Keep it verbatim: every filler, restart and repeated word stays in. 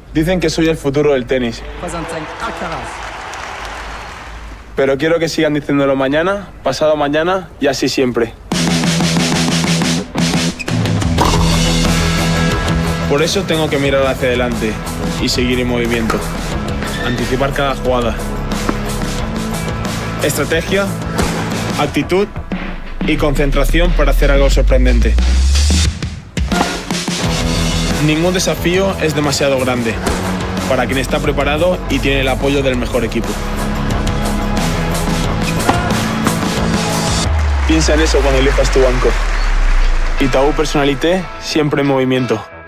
Dicen que soy el futuro del tenis. Presenting Alcaraz. Pero quiero que sigan diciéndolo mañana, pasado mañana y así siempre. Por eso tengo que mirar hacia adelante y seguir en movimiento. Anticipar cada jugada. Estrategia, actitud y concentración para hacer algo sorprendente. Ningún desafío es demasiado grande para quien está preparado y tiene el apoyo del mejor equipo. Piensa en eso cuando elijas tu banco. Itaú Personalité, siempre en movimiento.